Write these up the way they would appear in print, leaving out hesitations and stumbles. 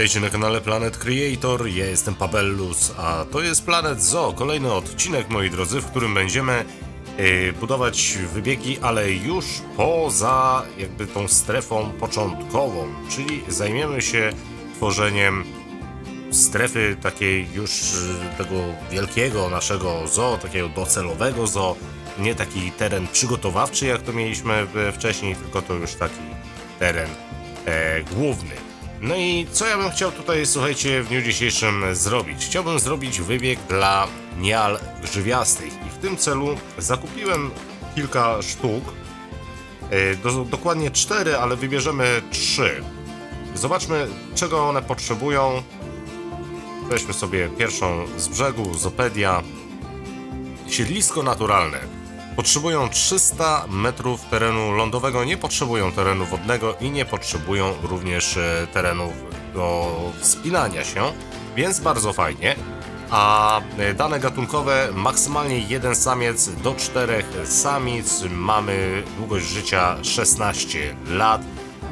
Witajcie na kanale Planet Creator, ja jestem Pabellus, a to jest Planet Zoo, kolejny odcinek, moi drodzy, w którym będziemy budować wybiegi, ale już poza jakby tą strefą początkową, czyli zajmiemy się tworzeniem strefy takiej już tego wielkiego naszego zoo, takiego docelowego zoo, nie taki teren przygotowawczy jak to mieliśmy wcześniej, tylko to już taki teren główny. No i co ja bym chciał tutaj, słuchajcie, w dniu dzisiejszym zrobić? Chciałbym zrobić wybieg dla nial grzywiastych i w tym celu zakupiłem kilka sztuk, dokładnie 4, ale wybierzemy 3. Zobaczmy, czego one potrzebują. Weźmy sobie pierwszą z brzegu, Zoopedia. Siedlisko naturalne. Potrzebują 300 metrów terenu lądowego, nie potrzebują terenu wodnego i nie potrzebują również terenów do wspinania się, więc bardzo fajnie. A dane gatunkowe, maksymalnie 1 samiec do 4 samic, mamy długość życia 16 lat,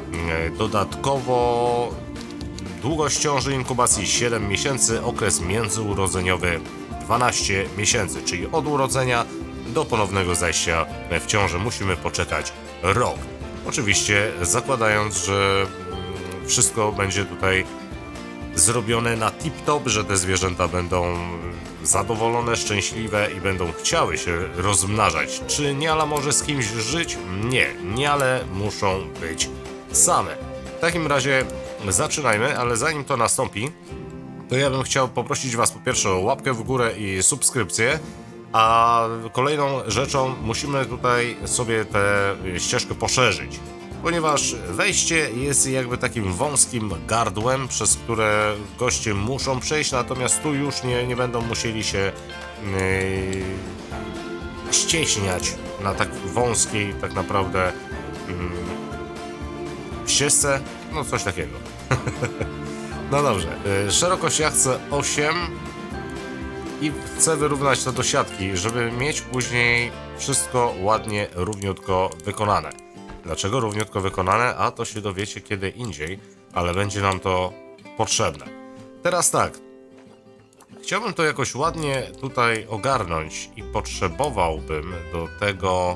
dodatkowo długość ciąży inkubacji 7 miesięcy, okres międzyurodzeniowy 12 miesięcy, czyli od urodzenia do ponownego zajścia w ciąży musimy poczekać rok. Oczywiście zakładając, że wszystko będzie tutaj zrobione na tip-top, że te zwierzęta będą zadowolone, szczęśliwe i będą chciały się rozmnażać. Czy niala może z kimś żyć? Nie, niale muszą być same. W takim razie zaczynajmy, ale zanim to nastąpi, to ja bym chciał poprosić Was po pierwsze o łapkę w górę i subskrypcję. A kolejną rzeczą musimy tutaj sobie tę ścieżkę poszerzyć, ponieważ wejście jest jakby takim wąskim gardłem, przez które goście muszą przejść, natomiast tu już nie będą musieli się ścieśniać na tak wąskiej tak naprawdę ścieżce, no coś takiego. No dobrze, szerokość ja chcę 8 i chcę wyrównać to do siatki, żeby mieć później wszystko ładnie, równiutko wykonane. Dlaczego równiutko wykonane? A to się dowiecie kiedy indziej, ale będzie nam to potrzebne. Teraz tak, chciałbym to jakoś ładnie tutaj ogarnąć i potrzebowałbym do tego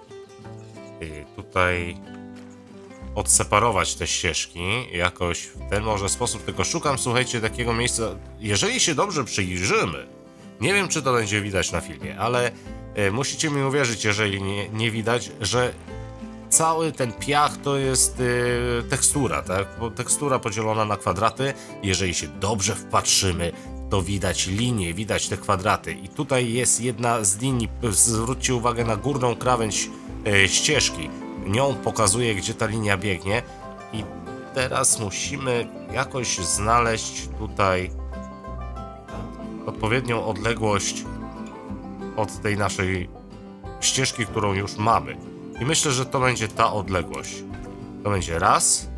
tutaj odseparować te ścieżki jakoś w ten może sposób, tylko szukam, słuchajcie, takiego miejsca, jeżeli się dobrze przyjrzymy. Nie wiem, czy to będzie widać na filmie, ale musicie mi uwierzyć, jeżeli nie widać, że cały ten piach to jest tekstura, tak? Bo tekstura podzielona na kwadraty. Jeżeli się dobrze wpatrzymy, to widać linie, widać te kwadraty. I tutaj jest jedna z linii, zwróćcie uwagę na górną krawędź ścieżki. Nią pokazuje, gdzie ta linia biegnie. I teraz musimy jakoś znaleźć tutaj odpowiednią odległość od tej naszej ścieżki, którą już mamy. I myślę, że to będzie ta odległość. To będzie raz.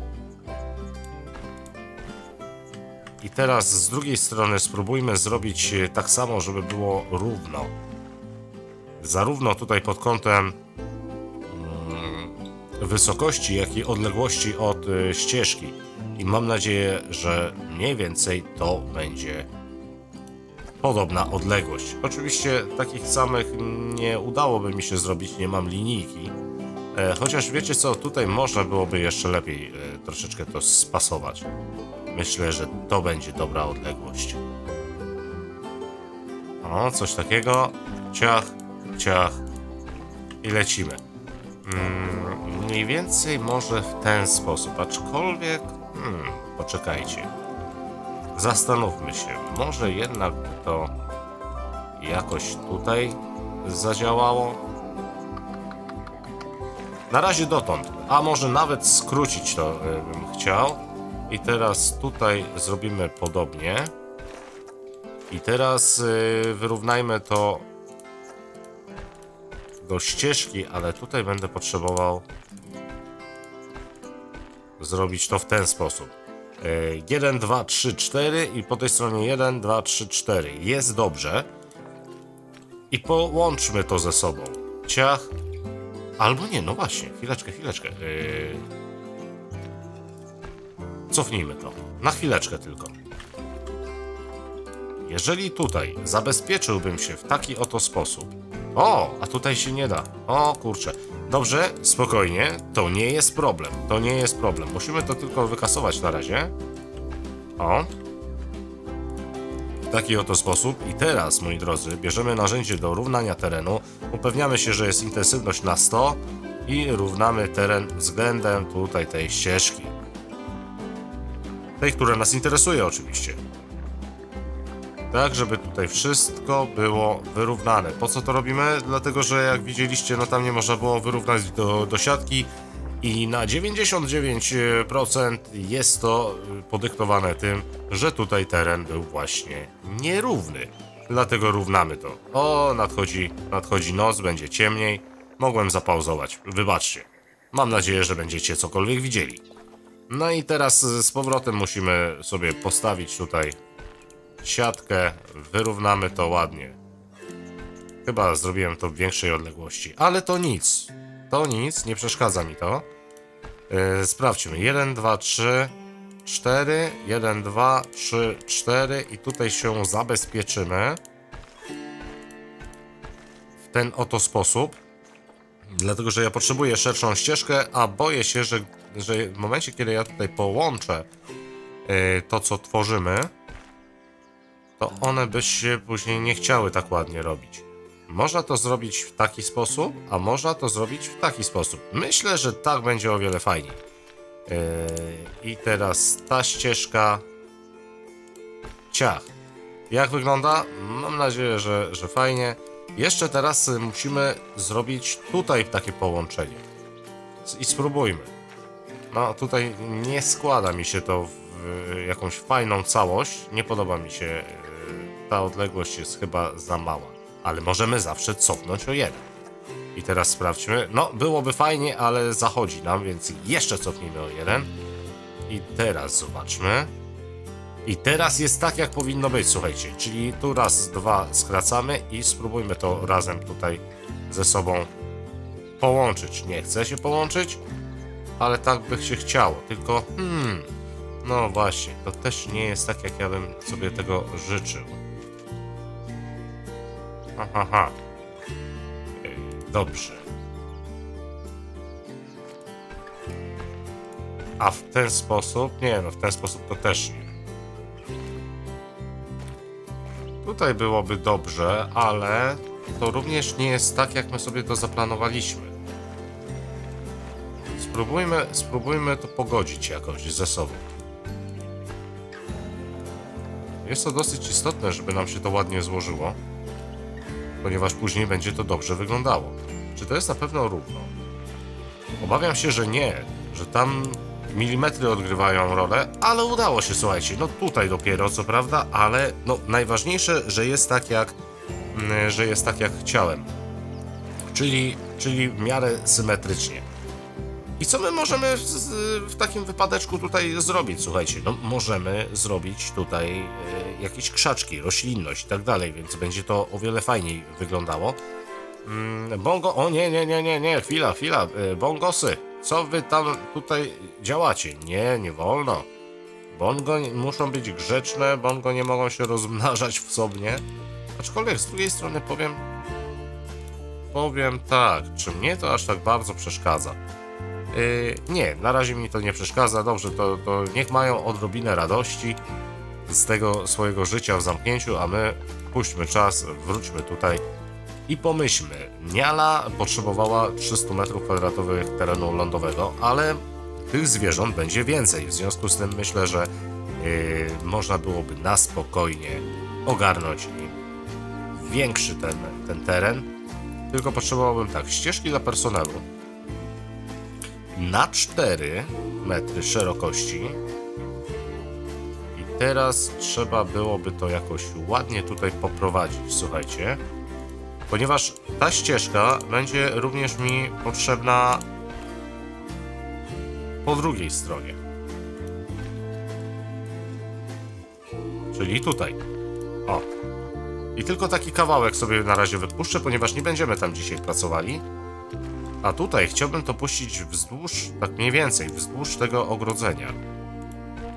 I teraz z drugiej strony spróbujmy zrobić tak samo, żeby było równo. Zarówno tutaj pod kątem wysokości, jak i odległości od ścieżki. I mam nadzieję, że mniej więcej to będzie podobna odległość. Oczywiście takich samych nie udałoby mi się zrobić, nie mam linijki. Chociaż wiecie co, tutaj można byłoby jeszcze lepiej troszeczkę to spasować. Myślę, że to będzie dobra odległość. O, coś takiego. Ciach, ciach i lecimy. Mniej więcej może w ten sposób, aczkolwiek poczekajcie. Zastanówmy się, może jednak to jakoś tutaj zadziałało? Na razie dotąd, a może nawet skrócić to bym chciał. I teraz tutaj zrobimy podobnie. I teraz wyrównajmy to do ścieżki, ale tutaj będę potrzebował zrobić to w ten sposób. 1, 2, 3, 4 i po tej stronie 1, 2, 3, 4. Jest dobrze. I połączmy to ze sobą. Ciach. Albo nie, no właśnie. Chwileczkę. cofnijmy to. Na chwileczkę tylko. Jeżeli tutaj zabezpieczyłbym się w taki oto sposób. O, a tutaj się nie da. O kurczę. Dobrze, spokojnie. To nie jest problem. To nie jest problem. Musimy to tylko wykasować na razie. O. W taki oto sposób. I teraz, moi drodzy, bierzemy narzędzie do równania terenu. Upewniamy się, że jest intensywność na 100 i równamy teren względem tutaj tej ścieżki. Tej, która nas interesuje oczywiście. Tak, żeby tutaj wszystko było wyrównane. Po co to robimy? Dlatego, że jak widzieliście, no tam nie można było wyrównać do siatki i na 99% jest to podyktowane tym, że tutaj teren był właśnie nierówny. Dlatego równamy to. O, nadchodzi noc, będzie ciemniej. Mogłem zapauzować, wybaczcie. Mam nadzieję, że będziecie cokolwiek widzieli. No i teraz z powrotem musimy sobie postawić tutaj siatkę, wyrównamy to ładnie. Chyba zrobiłem to w większej odległości, ale to nic. To nic, nie przeszkadza mi to. Sprawdźmy. 1, 2, 3, 4. 1, 2, 3, 4. I tutaj się zabezpieczymy. W ten oto sposób. Dlatego, że ja potrzebuję szerszą ścieżkę, a boję się, że w momencie, kiedy ja tutaj połączę to, co tworzymy, to one by się później nie chciały tak ładnie robić. Można to zrobić w taki sposób, a można to zrobić w taki sposób. Myślę, że tak będzie o wiele fajniej. I teraz ta ścieżka. Ciach. Jak wygląda? Mam nadzieję, że fajnie. Jeszcze teraz musimy zrobić tutaj takie połączenie. I spróbujmy. No tutaj nie składa mi się to w jakąś fajną całość. Nie podoba mi się. Ta odległość jest chyba za mała. Ale możemy zawsze cofnąć o 1. I teraz sprawdźmy. No, byłoby fajnie, ale zachodzi nam, więc jeszcze cofnijmy o 1. I teraz zobaczmy. I teraz jest tak, jak powinno być, słuchajcie. Czyli tu raz, dwa skracamy i spróbujmy to razem tutaj ze sobą połączyć. Nie chce się połączyć, ale tak by się chciało. Tylko, no właśnie, to też nie jest tak, jak ja bym sobie tego życzył. Aha. Dobrze. A w ten sposób? Nie, no w ten sposób to też nie. Tutaj byłoby dobrze, ale to również nie jest tak, jak my sobie to zaplanowaliśmy. Spróbujmy to pogodzić jakoś ze sobą. Jest to dosyć istotne, żeby nam się to ładnie złożyło, ponieważ później będzie to dobrze wyglądało. Czy to jest na pewno równo? Obawiam się, że nie, że tam milimetry odgrywają rolę, ale udało się, słuchajcie, no tutaj dopiero, co prawda, ale no najważniejsze, że jest tak jak chciałem, czyli w miarę symetrycznie. I co my możemy w takim wypadeczku tutaj zrobić, słuchajcie, no możemy zrobić tutaj jakieś krzaczki, roślinność i tak dalej, więc będzie to o wiele fajniej wyglądało. Bongo, o nie, chwila, bongosy, co wy tam tutaj działacie? Nie wolno. Bongo muszą być grzeczne, bongo nie mogą się rozmnażać w sobie. Aczkolwiek z drugiej strony powiem tak, czy mnie to aż tak bardzo przeszkadza? Nie, na razie mi to nie przeszkadza, dobrze, to niech mają odrobinę radości z tego swojego życia w zamknięciu, a my puśćmy czas, wróćmy tutaj i pomyślmy. Niala potrzebowała 300 m² terenu lądowego, ale tych zwierząt będzie więcej, w związku z tym myślę, że można byłoby na spokojnie ogarnąć większy ten teren, tylko potrzebowałbym tak, ścieżki dla personelu na 4 metry szerokości i teraz trzeba byłoby to jakoś ładnie tutaj poprowadzić, słuchajcie, ponieważ ta ścieżka będzie również mi potrzebna po drugiej stronie, czyli tutaj. O. I tylko taki kawałek sobie na razie wypuszczę, ponieważ nie będziemy tam dzisiaj pracowali. A tutaj chciałbym to puścić wzdłuż, tak mniej więcej, wzdłuż tego ogrodzenia.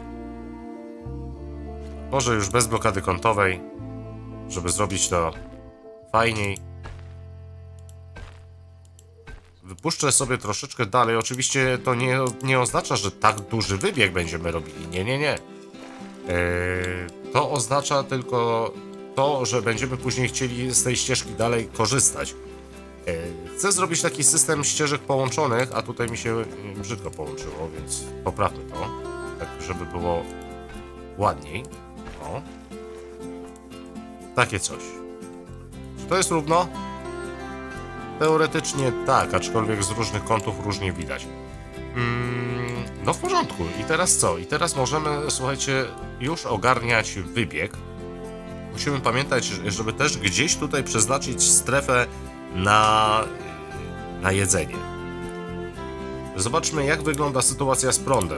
Może już bez blokady kątowej, żeby zrobić to fajniej. Wypuszczę sobie troszeczkę dalej. Oczywiście to nie oznacza, że tak duży wybieg będziemy robili. Nie. To oznacza tylko to, że będziemy później chcieli z tej ścieżki dalej korzystać. Chcę zrobić taki system ścieżek połączonych, a tutaj mi się brzydko połączyło, więc poprawmy to, tak żeby było ładniej. O. Takie coś. Czy to jest równo? Teoretycznie tak, aczkolwiek z różnych kątów różnie widać. No w porządku. I teraz co? I teraz możemy, słuchajcie, już ogarniać wybieg. Musimy pamiętać, żeby też gdzieś tutaj przeznaczyć strefę na jedzenie. Zobaczmy, jak wygląda sytuacja z prądem.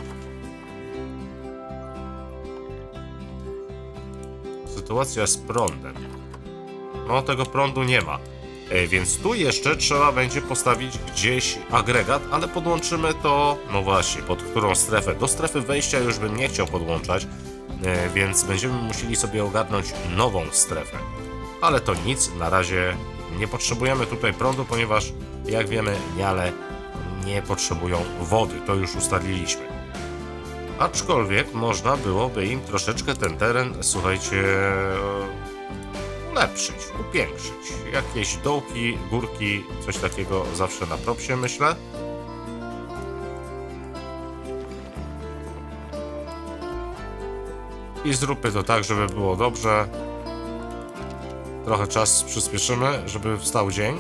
Sytuacja z prądem. No, tego prądu nie ma. Więc tu jeszcze trzeba będzie postawić gdzieś agregat, ale podłączymy to, no właśnie, pod którą strefę? Do strefy wejścia już bym nie chciał podłączać, więc będziemy musieli sobie ogarnąć nową strefę. Ale to nic, na razie nie potrzebujemy tutaj prądu, ponieważ jak wiemy, niale nie potrzebują wody, to już ustaliliśmy. Aczkolwiek można byłoby im troszeczkę ten teren, słuchajcie, ulepszyć, upiększyć. Jakieś dołki, górki, coś takiego zawsze na propsie, myślę. I zróbmy to tak, żeby było dobrze. Trochę czas przyspieszymy, żeby wstał dzień.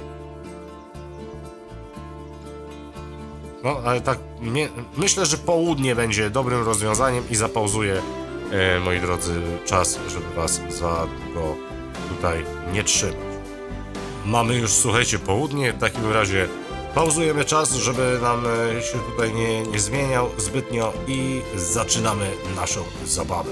No, ale tak, myślę, że południe będzie dobrym rozwiązaniem i zapauzuję, moi drodzy, czas, żeby was za długo tutaj nie trzymać. Mamy już, słuchajcie, południe, w takim razie pauzujemy czas, żeby nam się tutaj nie zmieniał zbytnio i zaczynamy naszą zabawę.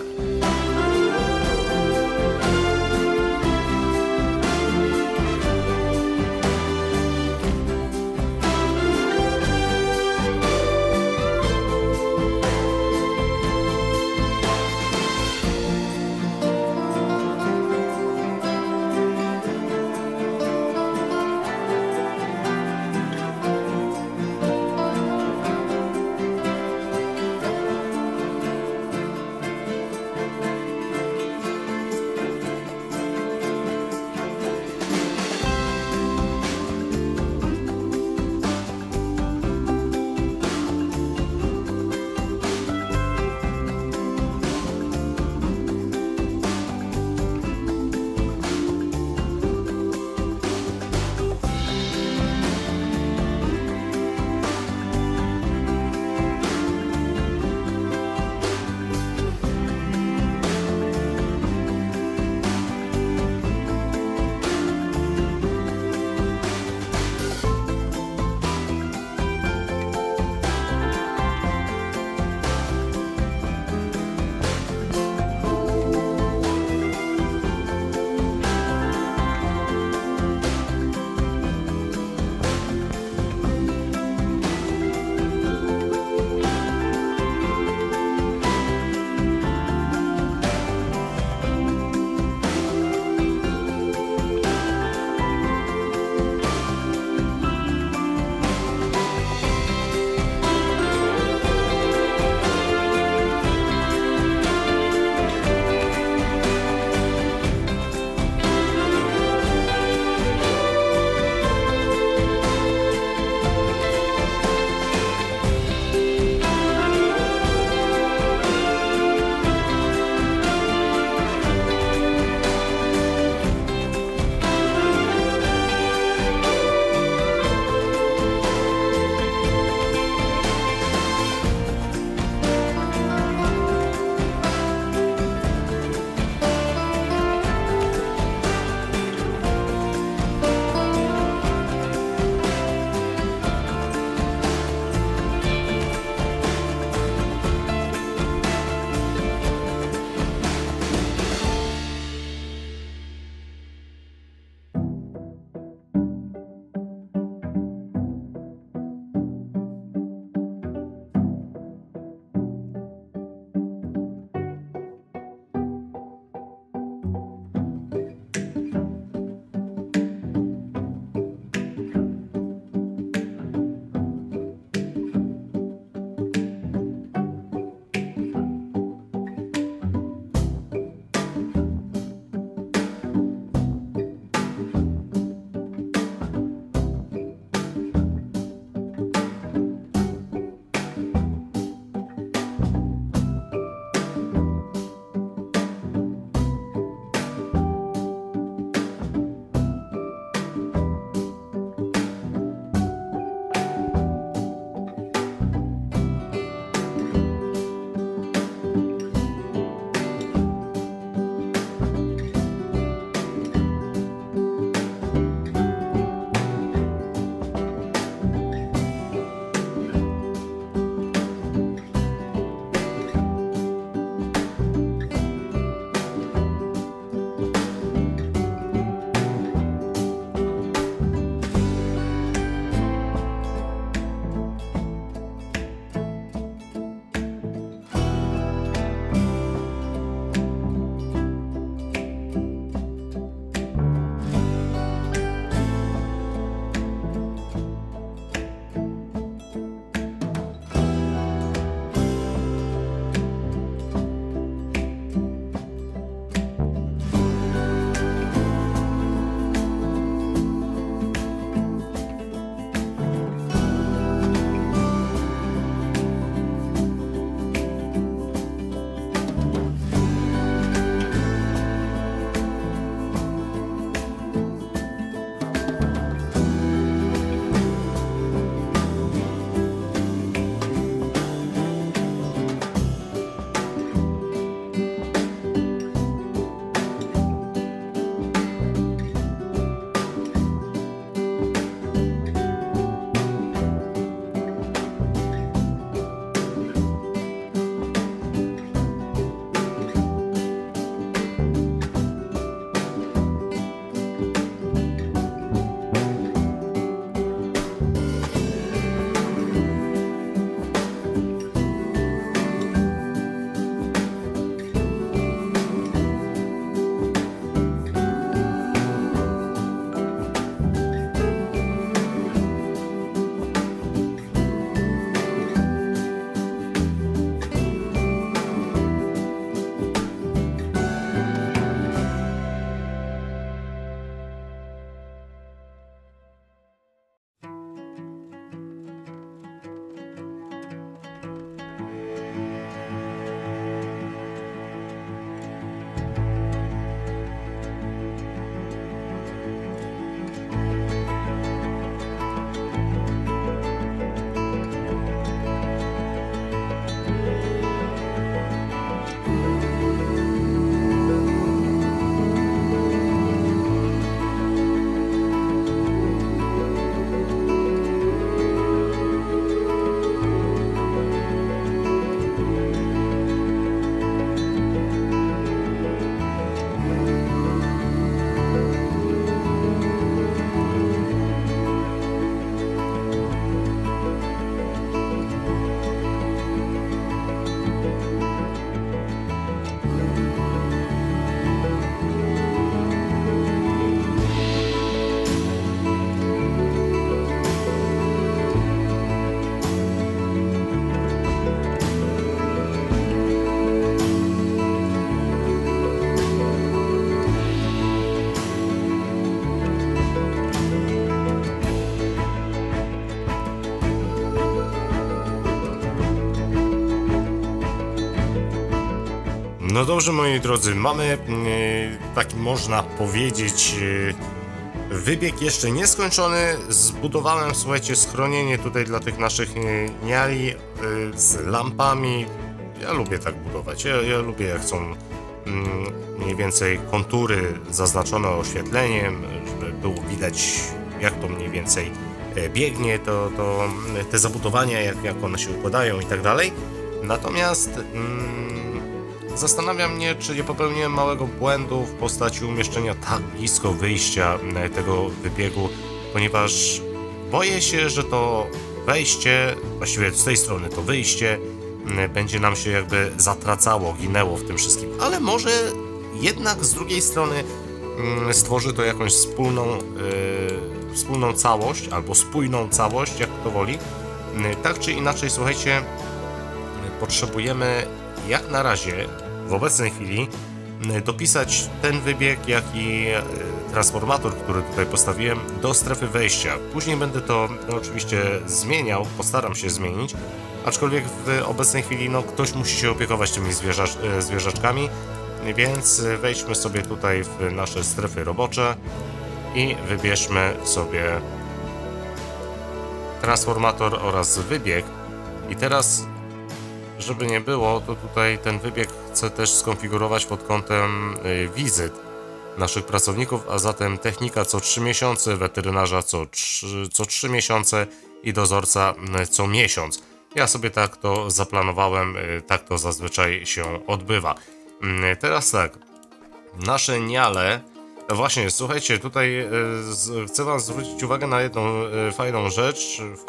No dobrze, moi drodzy, mamy taki, można powiedzieć, wybieg jeszcze nieskończony. Zbudowałem, słuchajcie, schronienie tutaj dla tych naszych niali z lampami. Ja lubię tak budować, ja lubię, jak są mniej więcej kontury zaznaczone oświetleniem, żeby było widać, jak to mniej więcej biegnie, to te zabudowania, jak one się układają i tak dalej. Natomiast zastanawia mnie, czy nie popełniłem małego błędu w postaci umieszczenia tak blisko wyjścia tego wybiegu, ponieważ boję się, że to wejście, właściwie z tej strony to wyjście, będzie nam się jakby zatracało, ginęło w tym wszystkim. Ale może jednak z drugiej strony stworzy to jakąś wspólną całość, albo spójną całość, jak kto woli. Tak czy inaczej, słuchajcie, potrzebujemy jak na razie, w obecnej chwili, dopisać ten wybieg, jak i transformator, który tutaj postawiłem, do strefy wejścia. Później będę to oczywiście zmieniał, postaram się zmienić, aczkolwiek w obecnej chwili ktoś musi się opiekować tymi zwierzaczkami, więc wejdźmy sobie tutaj w nasze strefy robocze i wybierzmy sobie transformator oraz wybieg. I teraz, żeby nie było, to tutaj ten wybieg chcę też skonfigurować pod kątem wizyt naszych pracowników, a zatem technika co 3 miesiące, weterynarza co 3 miesiące i dozorca co miesiąc. Ja sobie tak to zaplanowałem, tak to zazwyczaj się odbywa. Teraz tak, nasze niale, właśnie, słuchajcie, tutaj chcę wam zwrócić uwagę na jedną fajną rzecz. W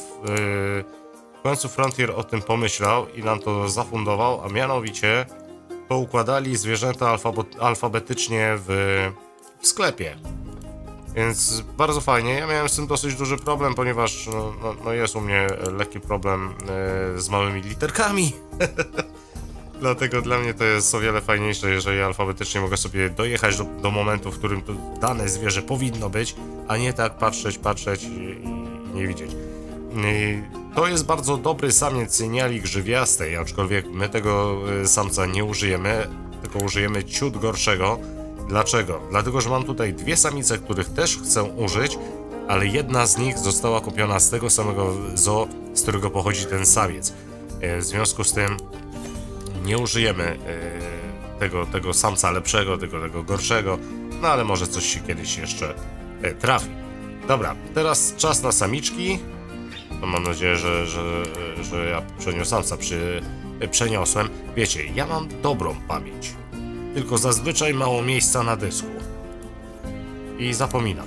końcu Frontier o tym pomyślał i nam to zafundował, a mianowicie poukładali zwierzęta alfabetycznie w sklepie. Więc bardzo fajnie. Ja miałem z tym dosyć duży problem, ponieważ jest u mnie lekki problem z małymi literkami. Dlatego dla mnie to jest o wiele fajniejsze, jeżeli alfabetycznie mogę sobie dojechać do momentu, w którym to dane zwierzę powinno być, a nie tak patrzeć i nie widzieć. To jest bardzo dobry samiec niali grzywiastej, aczkolwiek my tego samca nie użyjemy, tylko użyjemy ciut gorszego. Dlaczego? Dlatego, że mam tutaj dwie samice, których też chcę użyć, ale jedna z nich została kupiona z tego samego zoo, z którego pochodzi ten samiec. W związku z tym nie użyjemy tego samca lepszego, tego gorszego, no ale może coś się kiedyś jeszcze trafi. Dobra, teraz czas na samiczki. No mam nadzieję, że ja poprzednio samca przeniosłem. Wiecie, ja mam dobrą pamięć, tylko zazwyczaj mało miejsca na dysku i zapominam.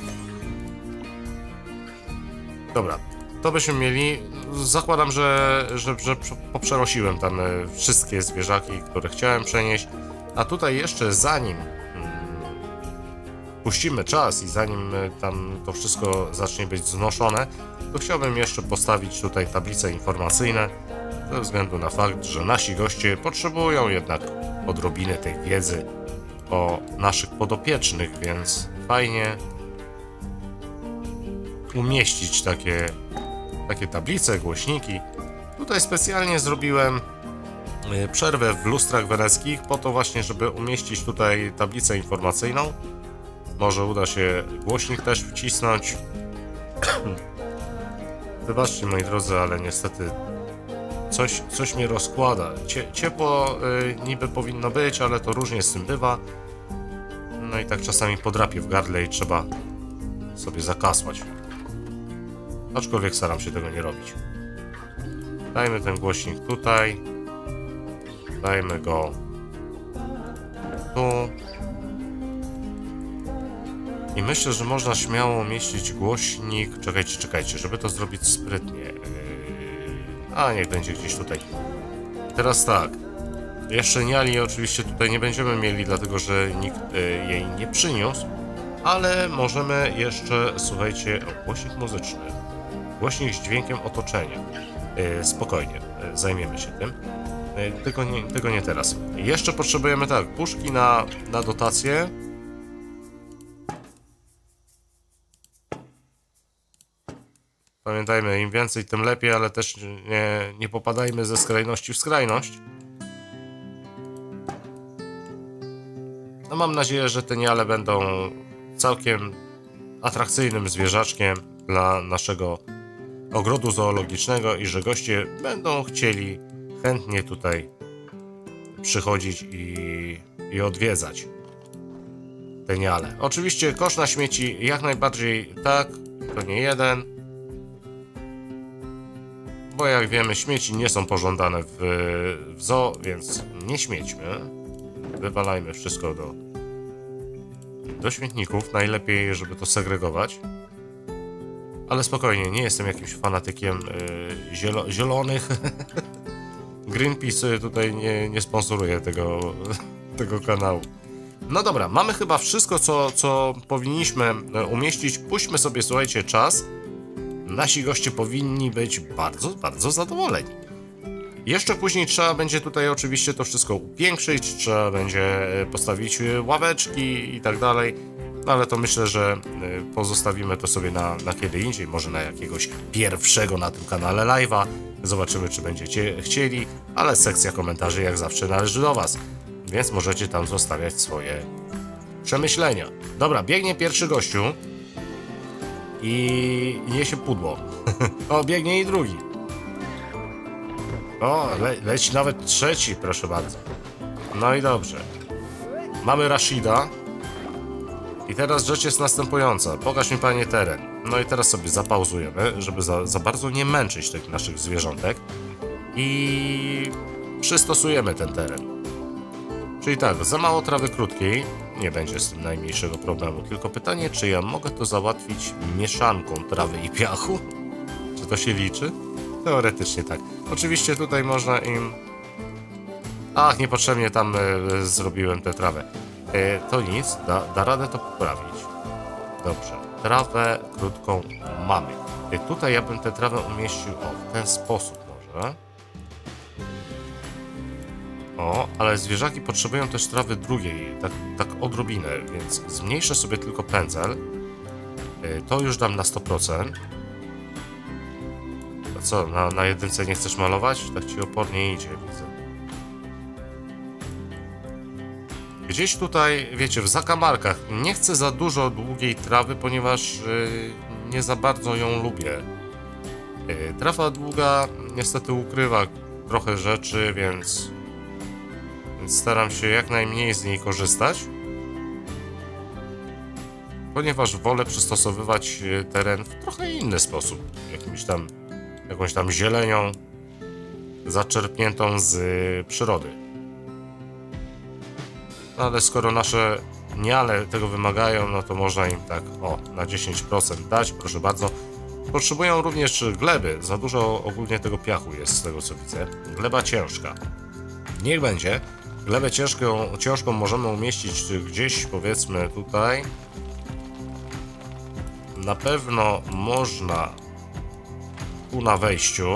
Dobra, to byśmy mieli. Zakładam, że poprzenosiłem tam wszystkie zwierzaki, które chciałem przenieść. A tutaj jeszcze zanim puścimy czas i zanim tam to wszystko zacznie być znoszone, to chciałbym jeszcze postawić tutaj tablice informacyjne, ze względu na fakt, że nasi goście potrzebują jednak odrobiny tej wiedzy o naszych podopiecznych, więc fajnie umieścić takie tablice, głośniki. Tutaj specjalnie zrobiłem przerwę w lustrach weneckich po to właśnie, żeby umieścić tutaj tablicę informacyjną. Może uda się głośnik też wcisnąć. Wybaczcie, moi drodzy, ale niestety coś mnie rozkłada. Ciepło niby powinno być, ale to różnie z tym bywa. No i tak czasami podrapię w gardle i trzeba sobie zakasłać. Aczkolwiek staram się tego nie robić. Dajmy ten głośnik tutaj. Dajmy go tu. I myślę, że można śmiało umieścić głośnik. Czekajcie, żeby to zrobić sprytnie. A niech będzie gdzieś tutaj. Teraz tak. Jeszcze niali oczywiście tutaj nie będziemy mieli, dlatego że nikt jej nie przyniósł. Ale możemy jeszcze, słuchajcie, głośnik muzyczny. Głośnik z dźwiękiem otoczenia. Spokojnie, zajmiemy się tym. Tylko nie teraz. Jeszcze potrzebujemy tak, puszki na dotację. Pamiętajmy, im więcej, tym lepiej, ale też nie popadajmy ze skrajności w skrajność. No mam nadzieję, że te niale będą całkiem atrakcyjnym zwierzaczkiem dla naszego ogrodu zoologicznego i że goście będą chcieli chętnie tutaj przychodzić i odwiedzać te niale. Oczywiście kosz na śmieci jak najbardziej tak, to nie jeden, bo jak wiemy śmieci nie są pożądane w zoo, więc nie śmiećmy. Wywalajmy wszystko do śmietników, najlepiej żeby to segregować. Ale spokojnie, nie jestem jakimś fanatykiem zielonych. Greenpeace tutaj nie sponsoruje tego kanału. No dobra, mamy chyba wszystko, co powinniśmy umieścić. Puśćmy sobie, słuchajcie, czas. Nasi goście powinni być bardzo, bardzo zadowoleni. Jeszcze później trzeba będzie tutaj oczywiście to wszystko upiększyć, trzeba będzie postawić ławeczki i tak dalej. No ale to myślę, że pozostawimy to sobie na kiedy indziej, może na jakiegoś pierwszego na tym kanale live'a. Zobaczymy, czy będziecie chcieli, ale sekcja komentarzy jak zawsze należy do was, więc możecie tam zostawiać swoje przemyślenia. Dobra, biegnie pierwszy gościu i niesie pudło. O, biegnie i drugi. O, leci nawet trzeci, proszę bardzo. No i dobrze. Mamy Rashida. I teraz rzecz jest następująca. Pokaż mi, panie, teren. No i teraz sobie zapauzujemy, żeby za bardzo nie męczyć tych naszych zwierzątek. I przystosujemy ten teren. Czyli tak, za mało trawy krótkiej. Nie będzie z tym najmniejszego problemu. Tylko pytanie, czy ja mogę to załatwić mieszanką trawy i piachu? Czy to się liczy? Teoretycznie tak. Oczywiście tutaj można im... Ach, niepotrzebnie tam zrobiłem tę trawę. To nic, da radę to poprawić. Dobrze, trawę krótką mamy. Tutaj ja bym tę trawę umieścił w ten sposób może. O, ale zwierzaki potrzebują też trawy drugiej, tak odrobinę, więc zmniejszę sobie tylko pędzel. To już dam na 100%. A co, na jedynce nie chcesz malować? Tak ci opornie idzie, widzę. Gdzieś tutaj, wiecie, w zakamarkach nie chcę za dużo długiej trawy, ponieważ nie za bardzo ją lubię. Trawa długa niestety ukrywa trochę rzeczy, więc staram się jak najmniej z niej korzystać. Ponieważ wolę przystosowywać teren w trochę inny sposób. Jakąś tam zielenią zaczerpniętą z przyrody. No ale skoro nasze niale tego wymagają, no to można im tak, na 10% dać, proszę bardzo. Potrzebują również gleby, za dużo ogólnie tego piachu jest z tego co widzę. Gleba ciężka. Niech będzie. Glebę ciężką możemy umieścić gdzieś, powiedzmy tutaj. Na pewno można tu na wejściu.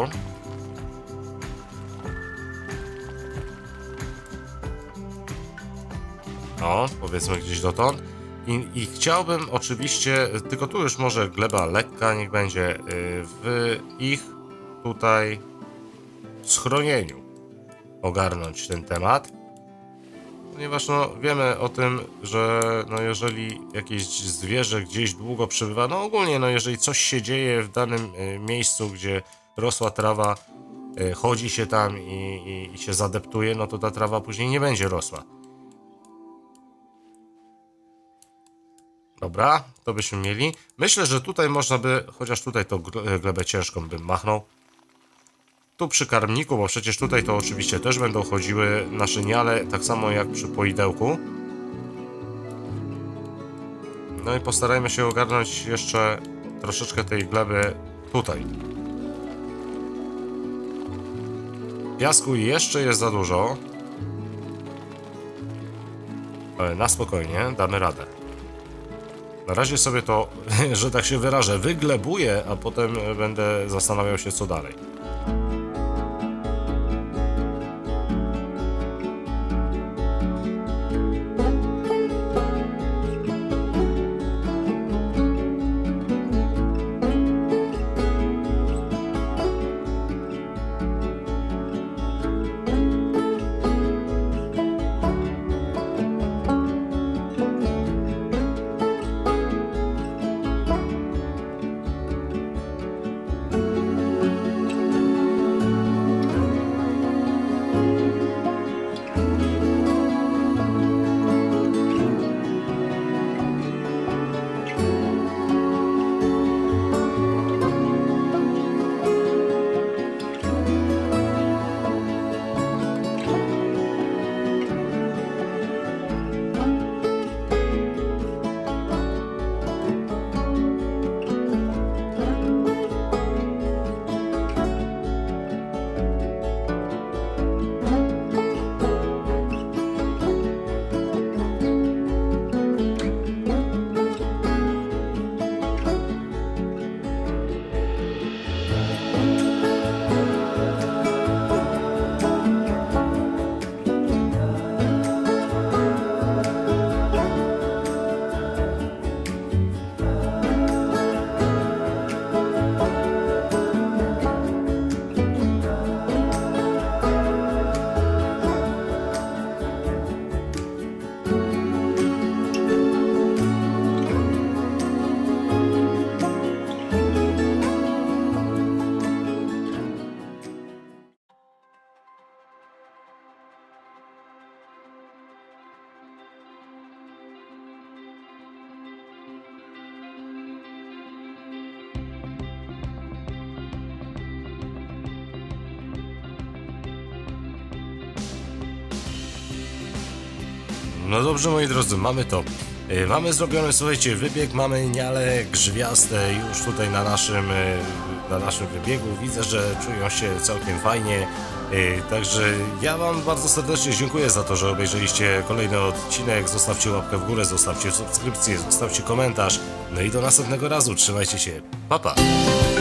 No, powiedzmy gdzieś dotąd. I chciałbym oczywiście, tylko tu już może gleba lekka, niech będzie w ich tutaj schronieniu ogarnąć ten temat. Ponieważ wiemy o tym, że jeżeli jakieś zwierzę gdzieś długo przebywa, ogólnie jeżeli coś się dzieje w danym miejscu, gdzie rosła trawa, chodzi się tam i się zadeptuje, no to ta trawa później nie będzie rosła. Dobra, to byśmy mieli. Myślę, że tutaj można by, chociaż tutaj to glebę ciężką bym machnął. Tu przy karmniku, bo przecież tutaj to oczywiście też będą chodziły nasze niale, tak samo jak przy poidełku. No i postarajmy się ogarnąć jeszcze troszeczkę tej gleby tutaj. Piasku jeszcze jest za dużo. Ale na spokojnie, damy radę. Na razie sobie to, że tak się wyrażę, wyglebuję, a potem będę zastanawiał się co dalej. No dobrze, moi drodzy, mamy to. Mamy zrobiony, słuchajcie, wybieg, mamy niale grzwiaste już tutaj na naszym wybiegu. Widzę, że czują się całkiem fajnie. Także ja wam bardzo serdecznie dziękuję za to, że obejrzeliście kolejny odcinek. Zostawcie łapkę w górę, zostawcie subskrypcję, zostawcie komentarz. No i do następnego razu. Trzymajcie się. Pa, pa.